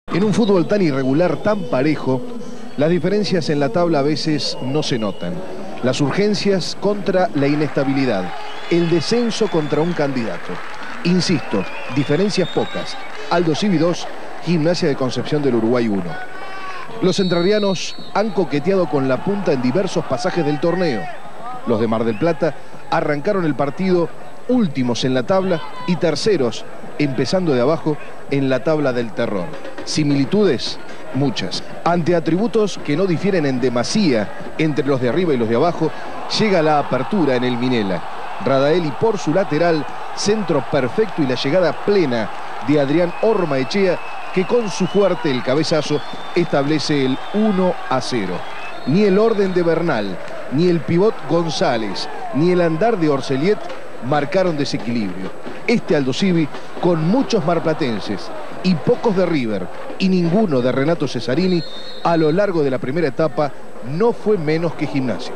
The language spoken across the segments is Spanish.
En un fútbol tan irregular, tan parejo, las diferencias en la tabla a veces no se notan. Las urgencias contra la inestabilidad, el descenso contra un candidato. Insisto, diferencias pocas. Aldosivi 2, Gimnasia de Concepción del Uruguay 1. Los entrerrianos han coqueteado con la punta en diversos pasajes del torneo. Los de Mar del Plata arrancaron el partido últimos en la tabla y terceros, empezando de abajo, en la tabla del terror. Similitudes, muchas. Ante atributos que no difieren en demasía entre los de arriba y los de abajo, llega la apertura en el Minela. Radaeli por su lateral, centro perfecto y la llegada plena de Adrián Ormaechea, que con su fuerte, el cabezazo, establece el 1-0. Ni el orden de Bernal, ni el pivot González, ni el andar de Orselliet marcaron desequilibrio. Este Aldosivi, con muchos marplatenses y pocos de River y ninguno de Renato Cesarini, a lo largo de la primera etapa no fue menos que Gimnasia.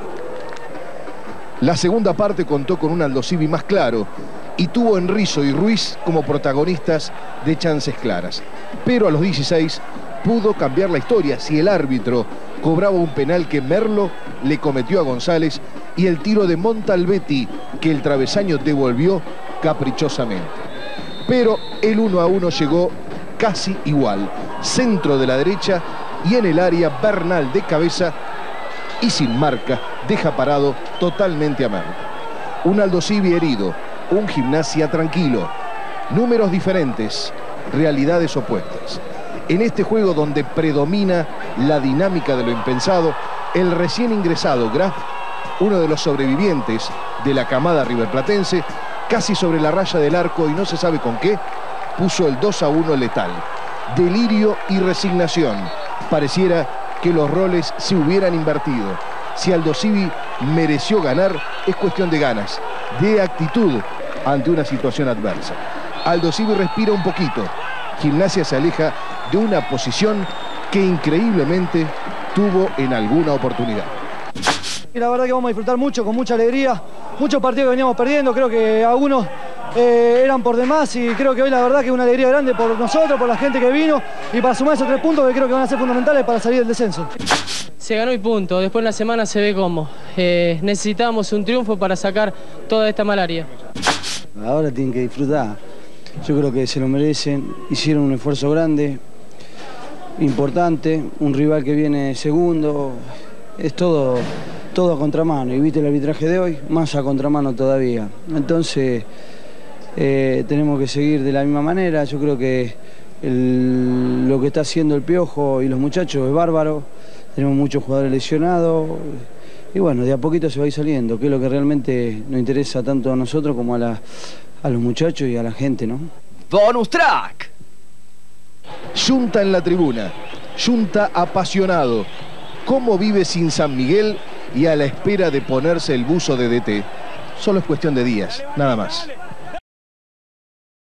La segunda parte contó con un Aldosivi más claro y tuvo Enrizo y Ruiz como protagonistas de chances claras. Pero a los 16 pudo cambiar la historia si el árbitro cobraba un penal que Merlo le cometió a González y el tiro de Montalbetti que el travesaño devolvió caprichosamente. Pero el 1-1 llegó casi igual. Centro de la derecha y en el área Bernal de cabeza y sin marca deja parado totalmente a Merlo. Un Aldosivi herido, un Gimnasia tranquilo. Números diferentes, realidades opuestas. En este juego donde predomina la dinámica de lo impensado, el recién ingresado Graf, uno de los sobrevivientes de la camada riverplatense, casi sobre la raya del arco y no se sabe con qué, puso el 2-1 letal. Delirio y resignación. Pareciera que los roles se hubieran invertido. Si Aldosivi mereció ganar, es cuestión de ganas, de actitud ante una situación adversa. Aldosivi respira un poquito. Gimnasia se aleja de una posición que increíblemente tuvo en alguna oportunidad. Y la verdad que vamos a disfrutar mucho, con mucha alegría. Muchos partidos que veníamos perdiendo, creo que algunos eran por demás y creo que hoy la verdad que es una alegría grande por nosotros, por la gente que vino y para sumar esos 3 puntos que creo que van a ser fundamentales para salir del descenso. Se ganó y punto, después en la semana se ve cómo. Necesitábamos un triunfo para sacar toda esta malaria. Ahora tienen que disfrutar, yo creo que se lo merecen, hicieron un esfuerzo grande, importante, un rival que viene segundo, es todo a contramano y viste el arbitraje de hoy, más a contramano todavía. Entonces tenemos que seguir de la misma manera, yo creo que lo que está haciendo el Piojo y los muchachos es bárbaro, tenemos muchos jugadores lesionados y bueno, de a poquito se va a ir saliendo, que es lo que realmente nos interesa tanto a nosotros como a los muchachos y a la gente, ¿no? Bonus track. Yunta en la tribuna, Yunta apasionado. ¿Cómo vive sin San Miguel y a la espera de ponerse el buzo de DT? Solo es cuestión de días, nada más.